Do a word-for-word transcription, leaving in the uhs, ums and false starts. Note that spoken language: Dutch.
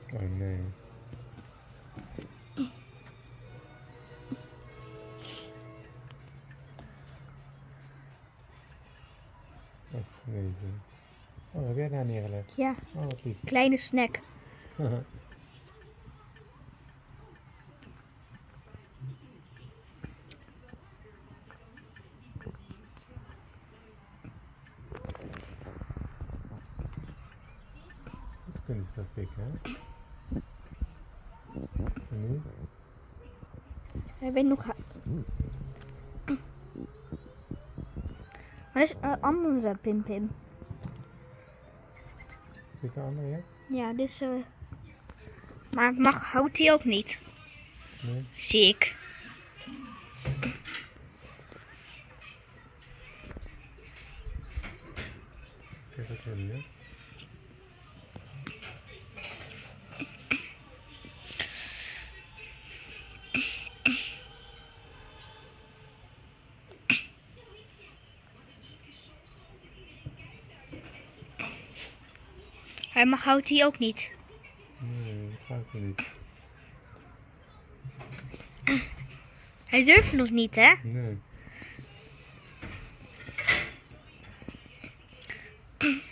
Oh nee. Of deze. Oh, heb jij daar neergelegd? Ja. Oh, wat lief. Kleine snack. Kunnen ze dat pikken, hè? En nu? Hij weet nog. Maar dat is een andere Pim Pim. Zit de andere, ja? Ja, dit is. Uh... Maar mag, houdt hij ook niet. Nee. Zie ik. Kijk wat jullie, hè? Hij mag, houdt hij ook niet. Nee, dat gaat er niet. Hij durft nog niet, hè? Nee.